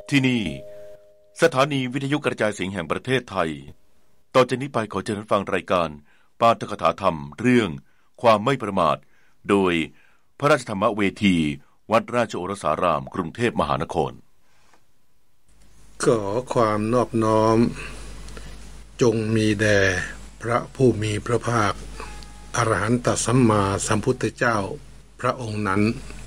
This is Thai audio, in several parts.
ที่นี่สถานีวิทยุกระจายเสียงแห่งประเทศไทยต่อจากนี้ไปขอเชิญฟังรายการปาฐกถาธรรมเรื่องความไม่ประมาทโดยพระราชธรรมเวทีวัดราชโอรสารามกรุงเทพมหานครขอความนอบน้อมจงมีแด่พระผู้มีพระภาคอรหันตสัมมาสัมพุทธเจ้าพระองค์นั้น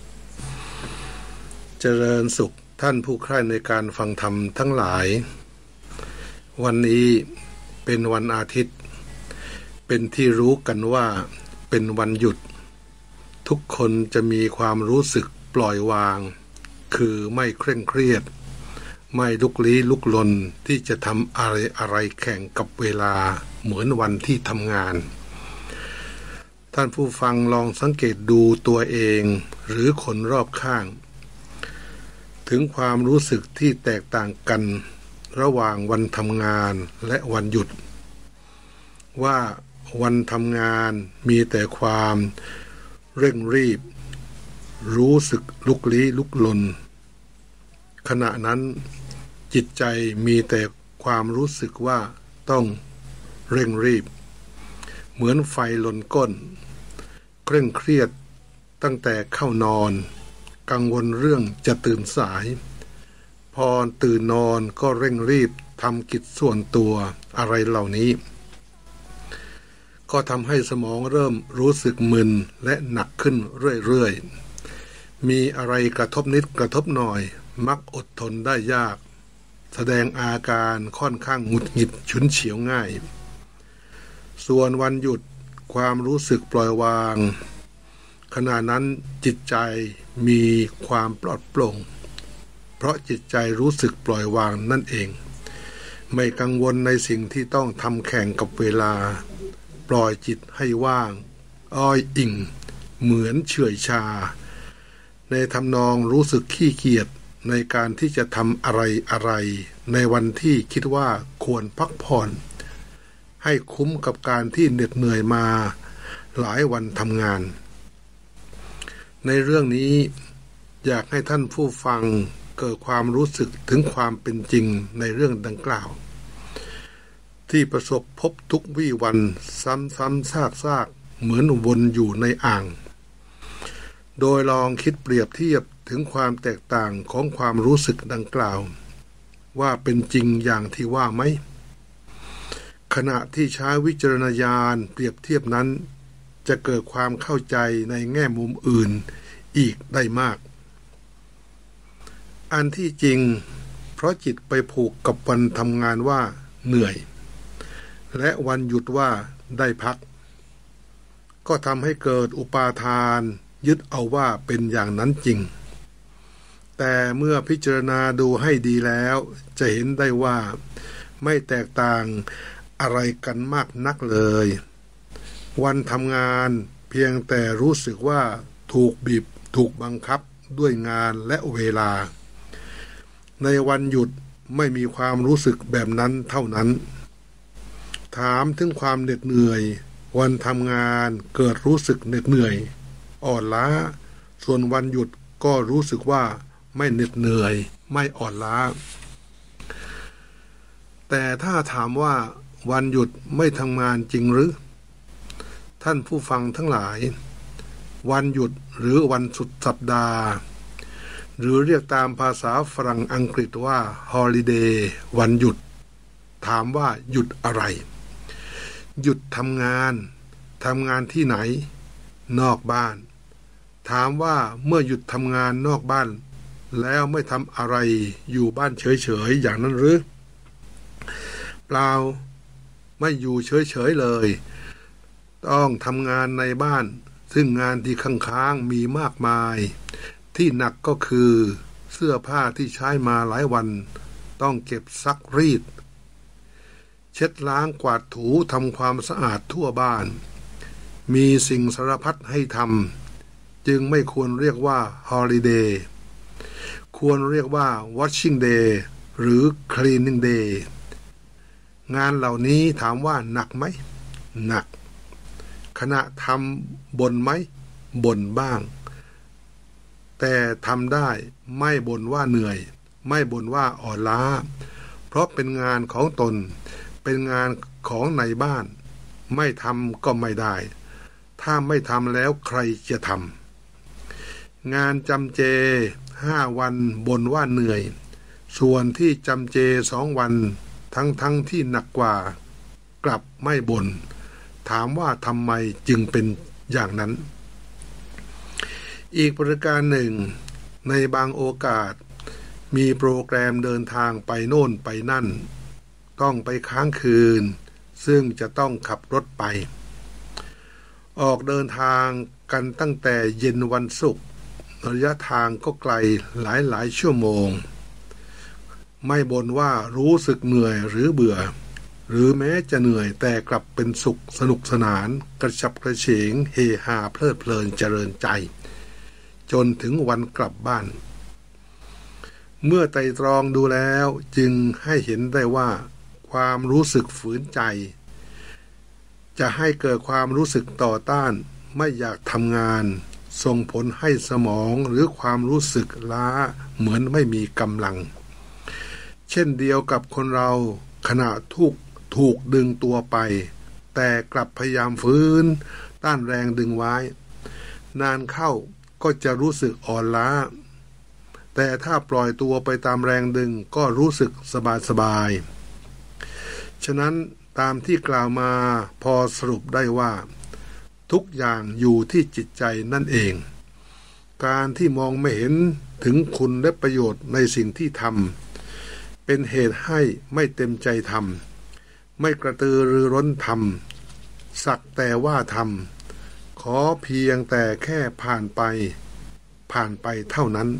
เจริญสุขท่านผู้ใคร่ในการฟังธรรมทั้งหลายวันนี้เป็นวันอาทิตย์เป็นที่รู้กันว่าเป็นวันหยุดทุกคนจะมีความรู้สึกปล่อยวางคือไม่เคร่งเครียดไม่ลุกลี้ลุกลนที่จะทำอะไรแข่งกับเวลาเหมือนวันที่ทำงานท่านผู้ฟังลองสังเกตดูตัวเองหรือคนรอบข้างถึงความรู้สึกที่แตกต่างกันระหว่างวันทำงานและวันหยุดว่าวันทำงานมีแต่ความเร่งรีบรู้สึกลุกลี้ลุกลนขณะนั้นจิตใจมีแต่ความรู้สึกว่าต้องเร่งรีบเหมือนไฟลนก้นเคร่งเครียดตั้งแต่เข้านอนกังวลเรื่องจะตื่นสายพอตื่นนอนก็เร่งรีบทำกิจส่วนตัวอะไรเหล่านี้ก็ทำให้สมองเริ่มรู้สึกมึนและหนักขึ้นเรื่อยๆมีอะไรกระทบนิดกระทบหน่อยมักอดทนได้ยากแสดงอาการค่อนข้างหงุดหงิดฉุนเฉียวง่ายส่วนวันหยุดความรู้สึกปล่อยวางขณะนั้นจิตใจมีความปลอดโปร่งเพราะจิตใจรู้สึกปล่อยวางนั่นเองไม่กังวลในสิ่งที่ต้องทำแข่งกับเวลาปล่อยจิตให้ว่างอ้อยอิงเหมือนเฉื่อยชาในทำนองรู้สึกขี้เกียจในการที่จะทำอะไรในวันที่คิดว่าควรพักผ่อนให้คุ้มกับการที่เหน็ดเหนื่อยมาหลายวันทำงานในเรื่องนี้อยากให้ท่านผู้ฟังเกิดความรู้สึกถึงความเป็นจริงในเรื่องดังกล่าวที่ประสบพบทุกวี่วันซ้ำๆซากๆเหมือนวนอยู่ในอ่างโดยลองคิดเปรียบเทียบถึงความแตกต่างของความรู้สึกดังกล่าวว่าเป็นจริงอย่างที่ว่าไหมขณะที่ใช้วิจารณญาณเปรียบเทียบนั้นจะเกิดความเข้าใจในแง่มุมอื่นอีกได้มากอันที่จริงเพราะจิตไปผูกกับวันทำงานว่าเหนื่อยและวันหยุดว่าได้พักก็ทำให้เกิดอุปาทานยึดเอาว่าเป็นอย่างนั้นจริงแต่เมื่อพิจารณาดูให้ดีแล้วจะเห็นได้ว่าไม่แตกต่างอะไรกันมากนักเลยวันทำงานเพียงแต่รู้สึกว่าถูกบีบถูกบังคับด้วยงานและเวลาในวันหยุดไม่มีความรู้สึกแบบนั้นเท่านั้นถามถึงความเหน็ดเหนื่อยวันทำงานเกิดรู้สึกเหน็ดเหนื่อยอ่อนล้าส่วนวันหยุดก็รู้สึกว่าไม่เหน็ดเหนื่อยไม่อ่อนล้าแต่ถ้าถามว่าวันหยุดไม่ทำงานจริงหรือท่านผู้ฟังทั้งหลายวันหยุดหรือวันสุดสัปดาห์หรือเรียกตามภาษาฝรั่งอังกฤษว่า holiday วันหยุดถามว่าหยุดอะไรหยุดทำงานที่ไหนนอกบ้านถามว่าเมื่อหยุดทำงานนอกบ้านแล้วไม่ทำอะไรอยู่บ้านเฉยๆอย่างนั้นหรือเปล่าไม่อยู่เฉยๆเลยต้องทำงานในบ้านซึ่งงานที่ค้างๆมีมากมายที่หนักก็คือเสื้อผ้าที่ใช้มาหลายวันต้องเก็บซักรีดเช็ดล้างกวาดถูทำความสะอาดทั่วบ้านมีสิ่งสารพัดให้ทำจึงไม่ควรเรียกว่า holiday ควรเรียกว่า washing day หรือ cleaning day งานเหล่านี้ถามว่าหนักไหมหนักขณะทำบ่นไหมบ่นบ้างแต่ทำได้ไม่บ่นว่าเหนื่อยไม่บ่นว่าอ่อนล้าเพราะเป็นงานของตนเป็นงานของในบ้านไม่ทำก็ไม่ได้ถ้าไม่ทำแล้วใครจะทำงานจำเจ5 วันบ่นว่าเหนื่อยส่วนที่จำเจ2 วันทั้งที่หนักกว่ากลับไม่บ่นถามว่าทำไมจึงเป็นอย่างนั้นอีกประการหนึ่งในบางโอกาสมีโปรแกรมเดินทางไปโน่นไปนั่นต้องไปค้างคืนซึ่งจะต้องขับรถไปออกเดินทางกันตั้งแต่เย็นวันศุกร์ระยะทางก็ไกลหลายชั่วโมงไม่บ่นว่ารู้สึกเหนื่อยหรือเบื่อหรือแม้จะเหนื่อยแต่กลับเป็นสุขสนุกสนานกระฉับกระเฉงเฮฮาเพลิดเพลินเจริญใจจนถึงวันกลับบ้านเมื่อไตร่ตรองดูแล้วจึงให้เห็นได้ว่าความรู้สึกฝืนใจจะให้เกิดความรู้สึกต่อต้านไม่อยากทำงานส่งผลให้สมองหรือความรู้สึกล้าเหมือนไม่มีกำลังเช่นเดียวกับคนเราขณะถูกดึงตัวไปแต่กลับพยายามฝืนต้านแรงดึงไว้นานเข้าก็จะรู้สึกอ่อนล้าแต่ถ้าปล่อยตัวไปตามแรงดึงก็รู้สึกสบายฉะนั้นตามที่กล่าวมาพอสรุปได้ว่าทุกอย่างอยู่ที่จิตใจนั่นเองการที่มองไม่เห็นถึงคุณและประโยชน์ในสิ่งที่ทำเป็นเหตุให้ไม่เต็มใจทำไม่กระตือรือร้นทำสักแต่ว่าทำขอเพียงแต่แค่ผ่านไปเท่านั้น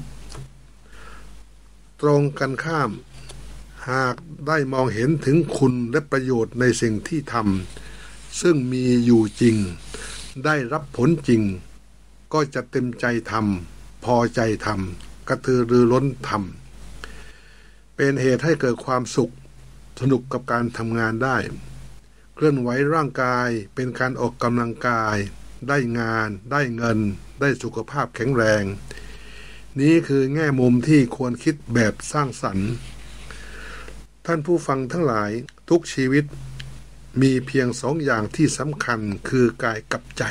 ตรงกันข้ามหากได้มองเห็นถึงคุณและประโยชน์ในสิ่งที่ทำซึ่งมีอยู่จริงได้รับผลจริงก็จะเต็มใจทำพอใจทำกระตือรือร้นทำเป็นเหตุให้เกิดความสุขสนุกกับการทำงานได้เคลื่อนไหวร่างกายเป็นการออกกำลังกายได้งานได้เงินได้สุขภาพแข็งแรงนี้คือแง่มุมที่ควรคิดแบบสร้างสรรค์ท่านผู้ฟังทั้งหลายทุกชีวิตมีเพียง2 อย่างที่สำคัญคือกายกับใจ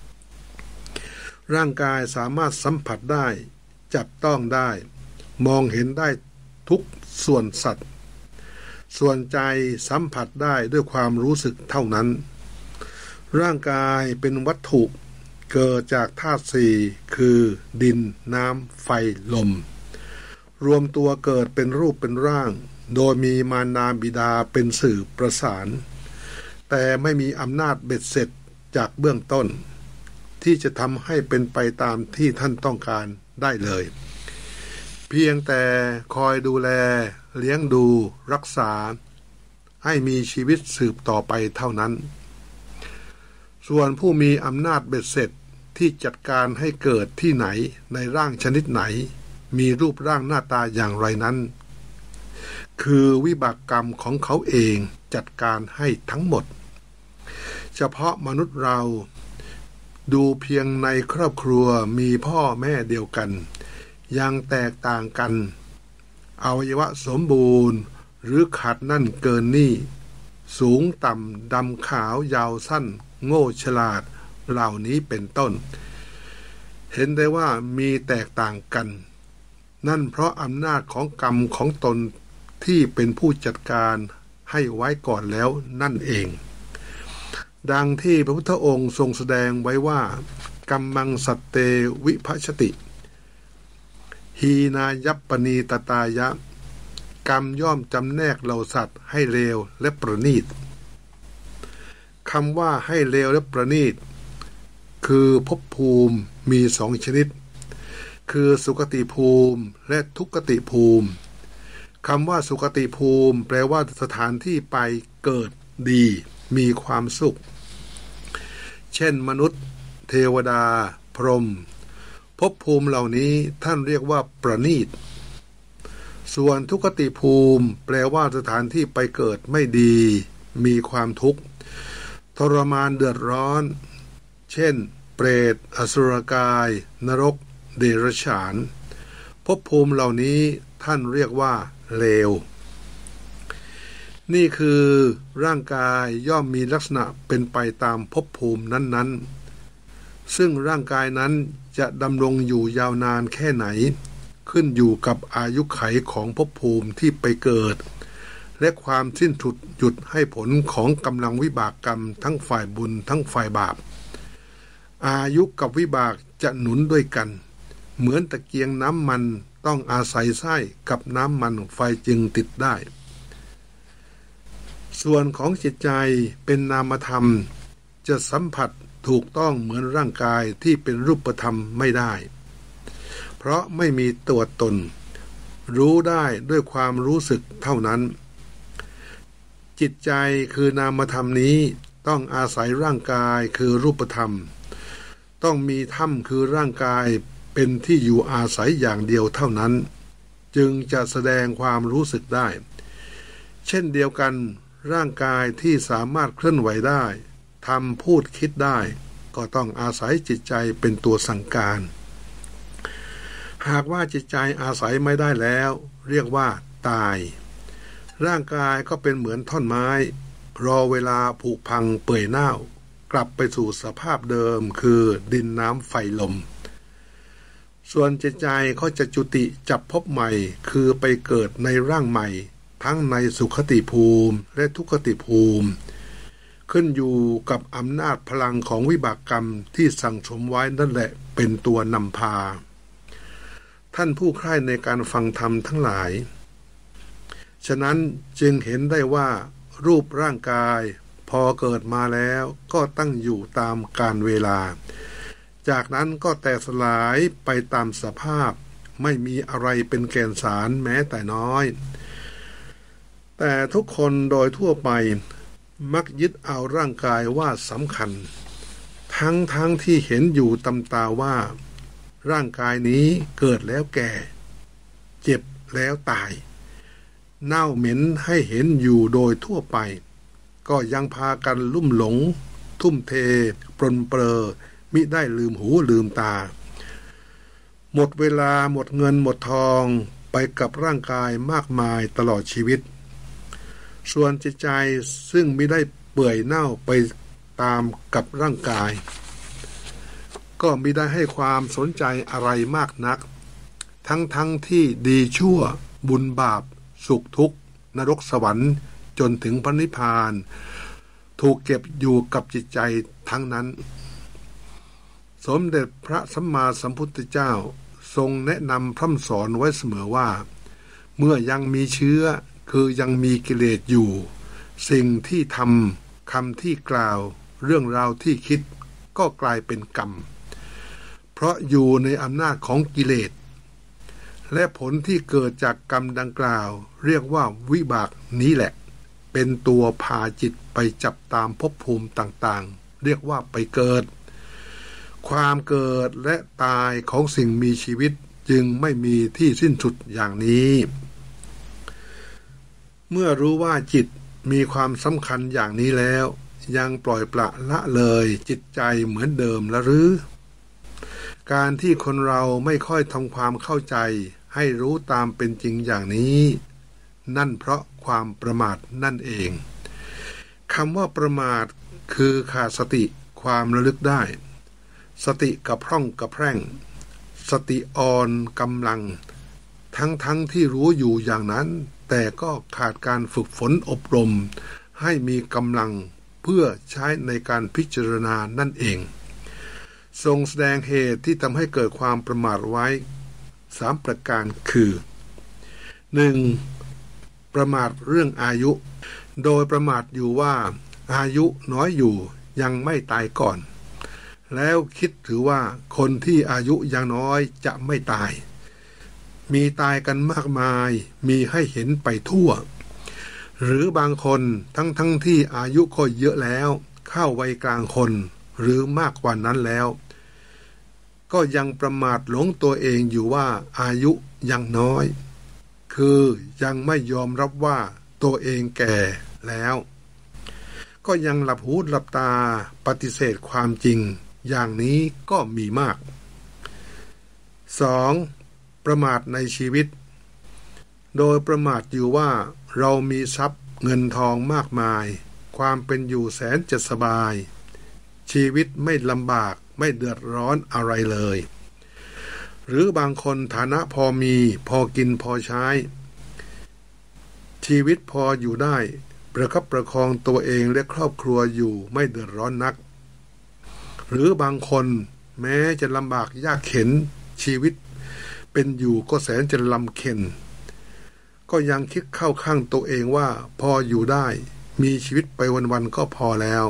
ร่างกายสามารถสัมผัสได้จับต้องได้มองเห็นได้ทุกส่วนสัตว์ส่วนใจสัมผัสได้ด้วยความรู้สึกเท่านั้นร่างกายเป็นวัตถุเกิดจากธาตุ4คือดินน้ำไฟลมรวมตัวเกิดเป็นรูปเป็นร่างโดยมีมารดาบิดาเป็นสื่อประสานแต่ไม่มีอำนาจเบ็ดเสร็จจากเบื้องต้นที่จะทำให้เป็นไปตามที่ท่านต้องการได้เลยเพียงแต่คอยดูแลเลี้ยงดูรักษาให้มีชีวิตสืบต่อไปเท่านั้นส่วนผู้มีอำนาจเบ็ดเสร็จที่จัดการให้เกิดที่ไหนในร่างชนิดไหนมีรูปร่างหน้าตาอย่างไรนั้นคือวิบากกรรมของเขาเองจัดการให้ทั้งหมดเฉพาะมนุษย์เราดูเพียงในครอบครัวมีพ่อแม่เดียวกันยังแตกต่างกันอวัยวะสมบูรณ์หรือขาดนั่นเกินนี่สูงต่ำดำขาวยาวสั้นโง่ฉลาดเหล่านี้เป็นต้นเห็นได้ว่ามีแตกต่างกันนั่นเพราะอำนาจของกรรมของตนที่เป็นผู้จัดการให้ไว้ก่อนแล้วนั่นเองดังที่พระพุทธองค์ทรงแสดงไว้ว่ากัมมังสัตเตวิภัชติหีนายัปปณีตตายะกรรมย่อมจำแนกเหล่าสัตว์ให้เลวและประณีตคำว่าให้เลวและประณีตคือภพภูมิมี2 ชนิดคือสุคติภูมิและทุกขติภูมิคำว่าสุคติภูมิแปลว่าสถานที่ไปเกิดดีมีความสุขเช่นมนุษย์เทวดาพรหมภพภูมิเหล่านี้ท่านเรียกว่าประณีตส่วนทุกขติภูมิแปลว่าสถานที่ไปเกิดไม่ดีมีความทุกข์ทรมานเดือดร้อนเช่นเปรตอสุรกายนรกเดรัจฉานภพภูมิเหล่านี้ท่านเรียกว่าเลวนี่คือร่างกายย่อมมีลักษณะเป็นไปตามภพภูมินั้นๆซึ่งร่างกายนั้นจะดำรงอยู่ยาวนานแค่ไหนขึ้นอยู่กับอายุไขของภพภูมิที่ไปเกิดและความสิ้นสุดหยุดให้ผลของกำลังวิบากกรรมทั้งฝ่ายบุญทั้งฝ่ายบาปอายุกับวิบากจะหนุนด้วยกันเหมือนตะเกียงน้ำมันต้องอาศัยไส้กับน้ำมันไฟจึงติดได้ส่วนของจิตใจเป็นนามธรรมจะสัมผัสถูกต้องเหมือนร่างกายที่เป็นรูปธรรมไม่ได้เพราะไม่มีตัวตนรู้ได้ด้วยความรู้สึกเท่านั้นจิตใจคือนามธรรมนี้ต้องอาศัยร่างกายคือรูปธรรมต้องมีธรรมคือร่างกายเป็นที่อยู่อาศัยอย่างเดียวเท่านั้นจึงจะแสดงความรู้สึกได้เช่นเดียวกันร่างกายที่สามารถเคลื่อนไหวได้ทำพูดคิดได้ก็ต้องอาศัยจิตใจเป็นตัวสั่งการหากว่าจิตใจอาศัยไม่ได้แล้วเรียกว่าตายร่างกายก็เป็นเหมือนท่อนไม้รอเวลาผุพังเปื่อยเน่ากลับไปสู่สภาพเดิมคือดินน้ำไฟลมส่วนจิตใจก็จะจุติจับพบใหม่คือไปเกิดในร่างใหม่ทั้งในสุขติภูมิและทุกขติภูมิขึ้นอยู่กับอำนาจพลังของวิบากกรรมที่สั่งสมไว้นั่นแหละเป็นตัวนำพาท่านผู้ใคร่ในการฟังธรรมทั้งหลายฉะนั้นจึงเห็นได้ว่ารูปร่างกายพอเกิดมาแล้วก็ตั้งอยู่ตามกาลเวลาจากนั้นก็แตกสลายไปตามสภาพไม่มีอะไรเป็นแก่นสารแม้แต่น้อยแต่ทุกคนโดยทั่วไปมักยึดเอาร่างกายว่าสำคัญทั้งที่เห็นอยู่ตำตาว่าร่างกายนี้เกิดแล้วแก่เจ็บแล้วตายเน่าเหม็นให้เห็นอยู่โดยทั่วไปก็ยังพากันลุ่มหลงทุ่มเทปรนเปรอมิได้ลืมหูลืมตาหมดเวลาหมดเงินหมดทองไปกับร่างกายมากมายตลอดชีวิตส่วนจิตใจซึ่งไม่ได้เปื่อยเน่าไปตามกับร่างกายก็ไม่ได้ให้ความสนใจอะไรมากนักทั้งที่ดีชั่วบุญบาปสุขทุกข์นรกสวรรค์จนถึงพระนิพพานถูกเก็บอยู่กับจิตใจทั้งนั้นสมเด็จพระสัมมาสัมพุทธเจ้าทรงแนะนำพร่ำสอนไว้เสมอว่าเมื่อยังมีเชื้อคือยังมีกิเลสอยู่สิ่งที่ทำคำที่กล่าวเรื่องราวที่คิดก็กลายเป็นกรรมเพราะอยู่ในอำนาจของกิเลสและผลที่เกิดจากกรรมดังกล่าวเรียกว่าวิบากนี้แหละเป็นตัวพาจิตไปจับตามภพภูมิต่างๆเรียกว่าไปเกิดความเกิดและตายของสิ่งมีชีวิตจึงไม่มีที่สิ้นสุดอย่างนี้เมื่อรู้ว่าจิตมีความสำคัญอย่างนี้แล้วยังปล่อยปละละเลยจิตใจเหมือนเดิมละหรือการที่คนเราไม่ค่อยทำความเข้าใจให้รู้ตามเป็นจริงอย่างนี้นั่นเพราะความประมาทนั่นเองคำว่าประมาทคือขาดสติความระลึกได้สติกระพร่องกระแพร่งสติอ่อนกำลังทั้งที่รู้อยู่อย่างนั้นแต่ก็ขาดการฝึกฝนอบรมให้มีกำลังเพื่อใช้ในการพิจารณานั่นเองทรงแสดงเหตุที่ทำให้เกิดความประมาทไว้3ประการคือ 1. ประมาทเรื่องอายุโดยประมาทอยู่ว่าอายุน้อยอยู่ยังไม่ตายก่อนแล้วคิดถือว่าคนที่อายุยังน้อยจะไม่ตายมีตายกันมากมายมีให้เห็นไปทั่วหรือบางคนทั้งที่อายุก็เยอะแล้วเข้าวัยกลางคนหรือมากกว่านั้นแล้วก็ยังประมาทหลงตัวเองอยู่ว่าอายุยังน้อยคือยังไม่ยอมรับว่าตัวเองแก่แล้วก็ยังหลับหูหลับตาปฏิเสธความจริงอย่างนี้ก็มีมาก 2. ประมาทในชีวิตโดยประมาทอยู่ว่าเรามีทรัพย์เงินทองมากมายความเป็นอยู่แสนจะสบายชีวิตไม่ลำบากไม่เดือดร้อนอะไรเลยหรือบางคนฐานะพอมีพอกินพอใช้ชีวิตพออยู่ได้ประคับประคองตัวเองและครอบครัวอยู่ไม่เดือดร้อนนักหรือบางคนแม้จะลำบากยากเข็ญชีวิตเป็นอยู่ก็แสนจะลำเค็ญก็ยังคิดเข้าข้างตัวเองว่าพออยู่ได้มีชีวิตไปวันๆก็พอแล้ว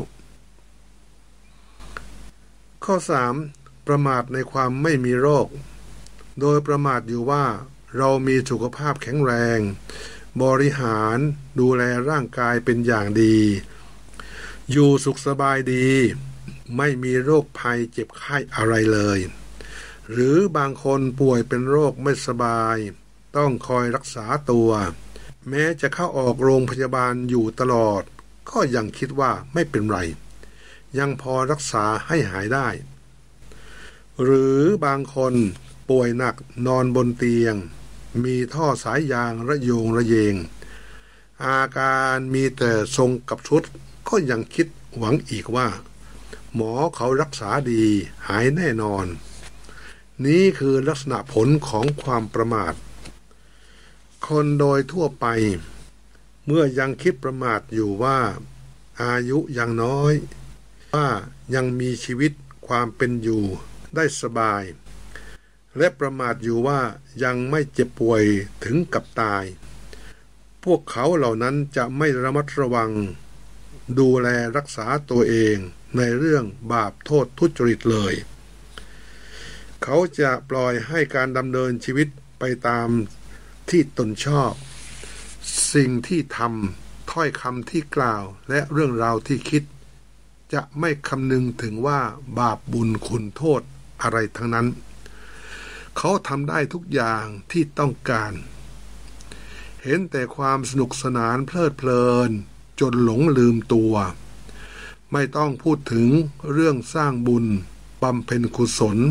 ข้อ 3. ประมาทในความไม่มีโรคโดยประมาทอยู่ว่าเรามีสุขภาพแข็งแรงบริหารดูแลร่างกายเป็นอย่างดีอยู่สุขสบายดีไม่มีโรคภัยเจ็บไข้อะไรเลยหรือบางคนป่วยเป็นโรคไม่สบายต้องคอยรักษาตัวแม้จะเข้าออกโรงพยาบาลอยู่ตลอดก็ยังคิดว่าไม่เป็นไรยังพอรักษาให้หายได้หรือบางคนป่วยหนักนอนบนเตียงมีท่อสายยางระโยงระเยงอาการมีแต่ทรงกับชุดก็ยังคิดหวังอีกว่าหมอเขารักษาดีหายแน่นอนนี้คือลักษณะผลของความประมาทคนโดยทั่วไปเมื่อยังคิดประมาทอยู่ว่าอายุยังน้อยว่ายังมีชีวิตความเป็นอยู่ได้สบายและประมาทอยู่ว่ายังไม่เจ็บป่วยถึงกับตายพวกเขาเหล่านั้นจะไม่ระมัดระวังดูแลรักษาตัวเองในเรื่องบาปโทษทุจริตเลยเขาจะปล่อยให้การดำเนินชีวิตไปตามที่ตนชอบสิ่งที่ทำถ้อยคำที่กล่าวและเรื่องราวที่คิดจะไม่คำนึงถึงว่าบาปบุญคุณโทษอะไรทั้งนั้นเขาทำได้ทุกอย่างที่ต้องการเห็นแต่ความสนุกสนานเพลิดเพลินจนหลงลืมตัวไม่ต้องพูดถึงเรื่องสร้างบุญบำเพ็ญกุศล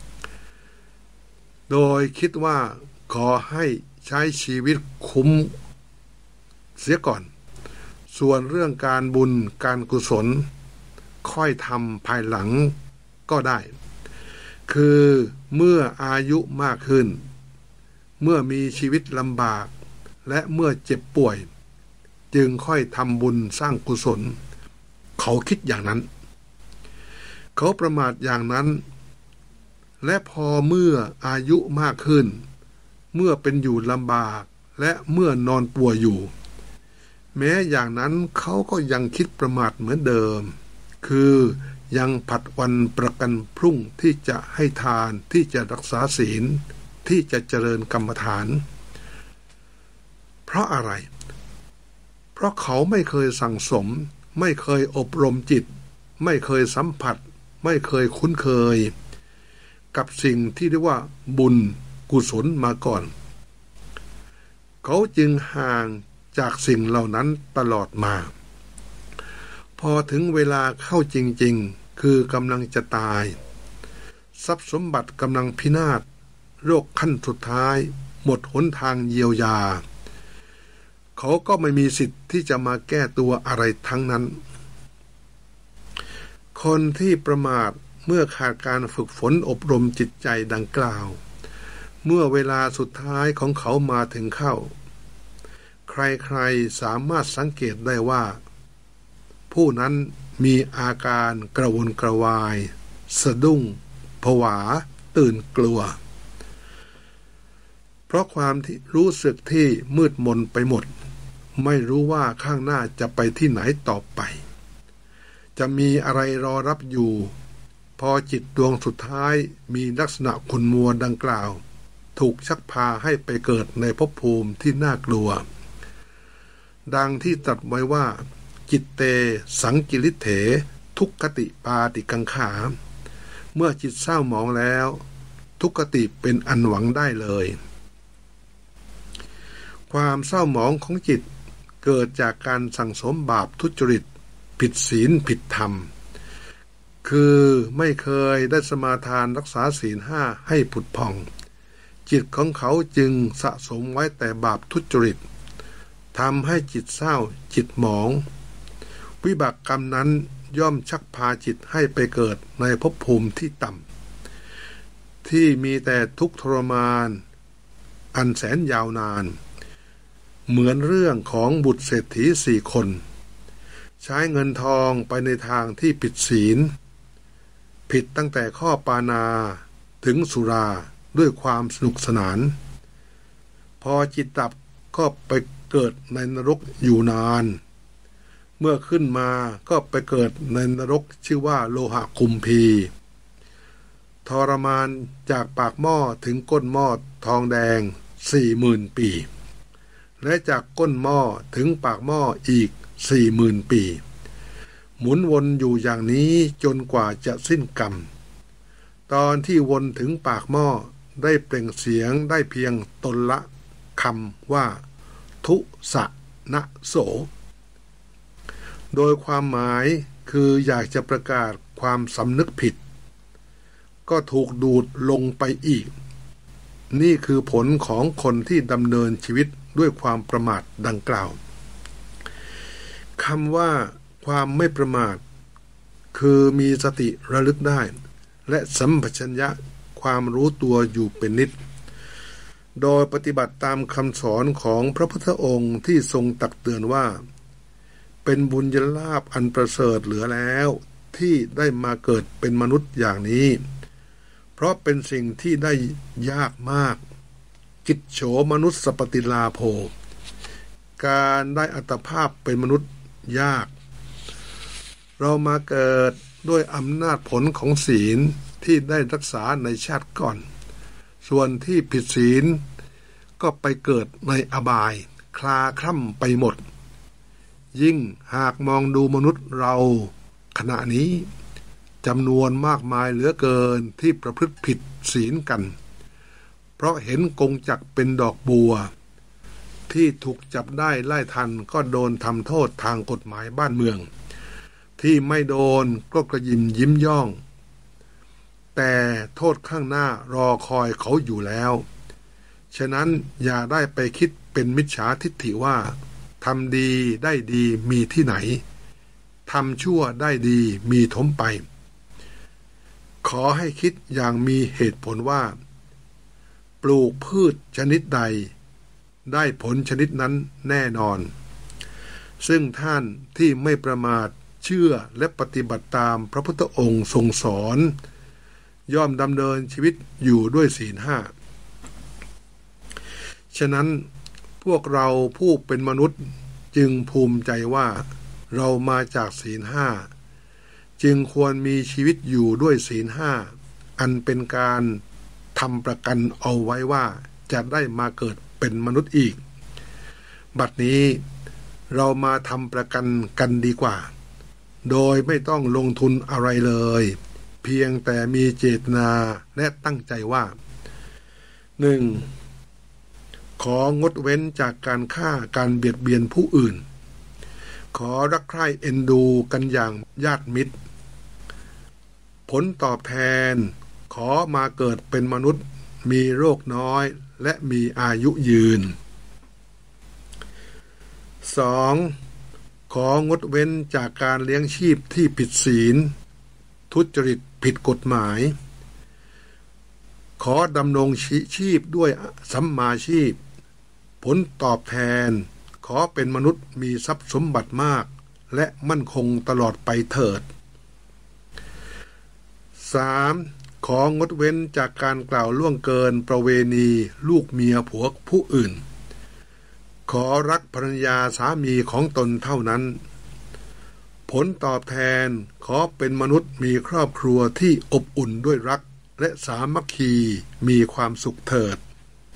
โดยคิดว่าขอให้ใช้ชีวิตคุ้มเสียก่อนส่วนเรื่องการบุญการกุศลค่อยทำภายหลังก็ได้คือเมื่ออายุมากขึ้นเมื่อมีชีวิตลำบากและเมื่อเจ็บป่วยจึงค่อยทำบุญสร้างกุศลเขาคิดอย่างนั้นเขาประมาทอย่างนั้นและพอเมื่ออายุมากขึ้นเมื่อเป็นอยู่ลำบากและเมื่อนอนป่วยอยู่แม้อย่างนั้นเขาก็ยังคิดประมาทเหมือนเดิมคือยังผัดวันประกันพรุ่งที่จะให้ทานที่จะรักษาศีลที่จะเจริญกรรมฐานเพราะอะไรเพราะเขาไม่เคยสั่งสมไม่เคยอบรมจิตไม่เคยสัมผัสไม่เคยคุ้นเคยกับสิ่งที่เรียกว่าบุญกุศลมาก่อนเขาจึงห่างจากสิ่งเหล่านั้นตลอดมาพอถึงเวลาเข้าจริงๆคือกำลังจะตายทรัพย์สมบัติกำลังพินาศโรคขั้นสุดท้ายหมดหนทางเยียวยาเขาก็ไม่มีสิทธิ์ที่จะมาแก้ตัวอะไรทั้งนั้นคนที่ประมาทเมื่อขาดการฝึกฝนอบรมจิตใจดังกล่าวเมื่อเวลาสุดท้ายของเขามาถึงเข้าใครๆสามารถสังเกตได้ว่าผู้นั้นมีอาการกระวนกระวายสะดุ้งผวาตื่นกลัวเพราะความที่รู้สึกที่มืดมนไปหมดไม่รู้ว่าข้างหน้าจะไปที่ไหนต่อไปจะมีอะไรรอรับอยู่พอจิตดวงสุดท้ายมีลักษณะขุ่นมัวดังกล่าวถูกชักพาให้ไปเกิดในภพภูมิที่น่ากลัวดังที่ตรัสไว้ว่าจิตเตสังกิริเถทุกขติปาติกังขาเมื่อจิตเศร้าหมองแล้วทุกขติเป็นอันหวังได้เลยความเศร้าหมองของจิตเกิดจากการสั่งสมบาปทุจริตผิดศีลผิดธรรมคือไม่เคยได้สมาทานรักษาศีล5ให้ผุดผ่องจิตของเขาจึงสะสมไว้แต่บาปทุจริตทำให้จิตเศร้าจิตหมองวิบากกรรมนั้นย่อมชักพาจิตให้ไปเกิดในภพภูมิที่ต่ำที่มีแต่ทุกข์ทรมานอันแสนยาวนานเหมือนเรื่องของบุตรเศรษฐี4 คนใช้เงินทองไปในทางที่ผิดศีลผิดตั้งแต่ข้อปานาถึงสุราด้วยความสนุกสนานพอจิตดับก็ไปเกิดในนรกอยู่นานเมื่อขึ้นมาก็ไปเกิดในนรกชื่อว่าโลหะคุมพีทรมานจากปากหม้อถึงก้นหม้อทองแดง 40,000 ปีและจากก้นหม้อถึงปากหม้ออีก 40,000 ปีหมุนวนอยู่อย่างนี้จนกว่าจะสิ้นกรรมตอนที่วนถึงปากหม้อได้เปล่งเสียงได้เพียงตนละคำว่าทุสะนะโสโดยความหมายคืออยากจะประกาศความสำนึกผิดก็ถูกดูดลงไปอีกนี่คือผลของคนที่ดำเนินชีวิตด้วยความประมาทดังกล่าวคำว่าความไม่ประมาทคือมีสติระลึกได้และสัมปชัญญะความรู้ตัวอยู่เป็นนิดโดยปฏิบัติตามคำสอนของพระพุทธองค์ที่ทรงตักเตือนว่าเป็นบุญญาลาภอันประเสริฐเหลือแล้วที่ได้มาเกิดเป็นมนุษย์อย่างนี้เพราะเป็นสิ่งที่ได้ยากมากกิจโฉมนุษย์สปติลาโภการได้อัตภาพเป็นมนุษย์ยากเรามาเกิดด้วยอำนาจผลของศีลที่ได้รักษาในชาติก่อนส่วนที่ผิดศีลก็ไปเกิดในอบายคลาคล่ำไปหมดยิ่งหากมองดูมนุษย์เราขณะนี้จำนวนมากมายเหลือเกินที่ประพฤติผิดศีลกันเพราะเห็นกงจักรเป็นดอกบัวที่ถูกจับได้ไล่ทันก็โดนทำโทษทางกฎหมายบ้านเมืองที่ไม่โดนก็กระยิมยิ้มย่องแต่โทษข้างหน้ารอคอยเขาอยู่แล้วฉะนั้นอย่าได้ไปคิดเป็นมิจฉาทิฏฐิว่าทำดีได้ดีมีที่ไหนทำชั่วได้ดีมีถมไปขอให้คิดอย่างมีเหตุผลว่าปลูกพืชชนิดใดได้ผลชนิดนั้นแน่นอนซึ่งท่านที่ไม่ประมาทเชื่อและปฏิบัติตามพระพุทธองค์ทรงสอนย่อมดำเนินชีวิตอยู่ด้วยศีล 5ฉะนั้นพวกเราผู้เป็นมนุษย์จึงภูมิใจว่าเรามาจากศีล 5จึงควรมีชีวิตอยู่ด้วยศีล 5อันเป็นการทำประกันเอาไว้ว่าจะได้มาเกิดเป็นมนุษย์อีกบัดนี้เรามาทำประกันกันดีกว่าโดยไม่ต้องลงทุนอะไรเลยเพียงแต่มีเจตนาและตั้งใจว่า 1. ของดเว้นจากการฆ่าการเบียดเบียนผู้อื่นขอรักใคร่เอ็นดูกันอย่างญาติมิตรผลตอบแทนขอมาเกิดเป็นมนุษย์มีโรคน้อยและมีอายุยืน 2. ของดเว้นจากการเลี้ยงชีพที่ผิดศีลทุจริตผิดกฎหมายขอดำรงชีพด้วยสัมมาชีพผลตอบแทนขอเป็นมนุษย์มีทรัพย์สมบัติมากและมั่นคงตลอดไปเถิด 3. ของดเว้นจากการกล่าวล่วงเกินประเวณีลูกเมียผัวผู้อื่นขอรักภรรยาสามีของตนเท่านั้นผลตอบแทนขอเป็นมนุษย์มีครอบครัวที่อบอุ่นด้วยรักและสามัคคีมีความสุขเถิด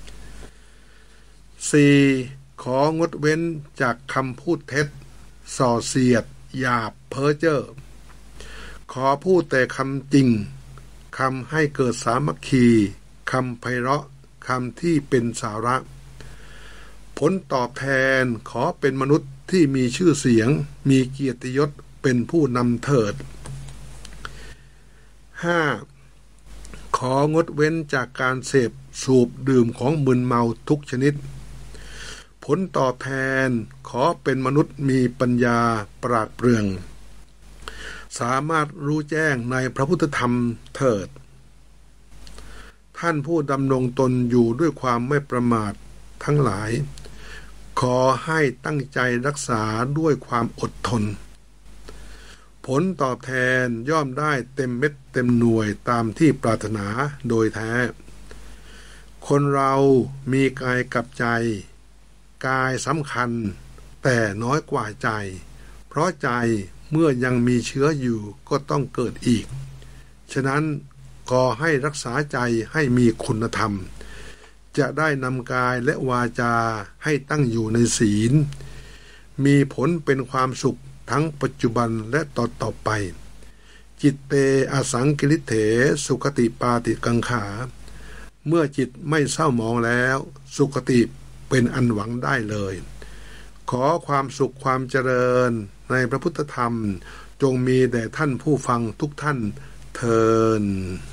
4. ของดเว้นจากคำพูดเท็จส่อเสียดหยาบเพ้อเจ้อขอพูดแต่คำจริงคำให้เกิดสามัคคีคำไพเราะคำที่เป็นสาระผลตอบแทนขอเป็นมนุษย์ที่มีชื่อเสียงมีเกียรติยศเป็นผู้นำเถิด 5. ของดเว้นจากการเสพสูบดื่มของมึนเมาทุกชนิดผลตอบแทนขอเป็นมนุษย์มีปัญญาปราดเปรื่องสามารถรู้แจ้งในพระพุทธธรรมเถิดท่านผู้ดำรงตนอยู่ด้วยความไม่ประมาททั้งหลายขอให้ตั้งใจรักษาด้วยความอดทนผลตอบแทนย่อมได้เต็มเม็ดเต็มหน่วยตามที่ปรารถนาโดยแท้คนเรามีกายกับใจกายสำคัญแต่น้อยกว่าใจเพราะใจเมื่อยังมีเชื้ออยู่ก็ต้องเกิดอีกฉะนั้นขอให้รักษาใจให้มีคุณธรรมจะได้นำกายและวาจาให้ตั้งอยู่ในศีลมีผลเป็นความสุขทั้งปัจจุบันและต่อไปจิตเตอสังกิริเถสุขติปาติกังขาเมื่อจิตไม่เศร้าหมองแล้วสุขติเป็นอันหวังได้เลยขอความสุขความเจริญในพระพุทธธรรมจงมีแด่ท่านผู้ฟังทุกท่านเทอญ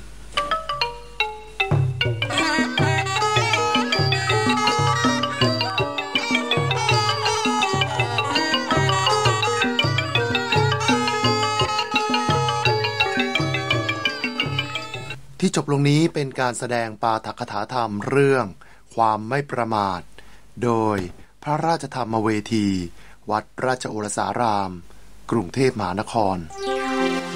ที่จบลงนี้เป็นการแสดงปาฐกถาธรรมเรื่องความไม่ประมาทโดยพระราชธรรมเวทีวัดราชโอรสารามกรุงเทพมหานคร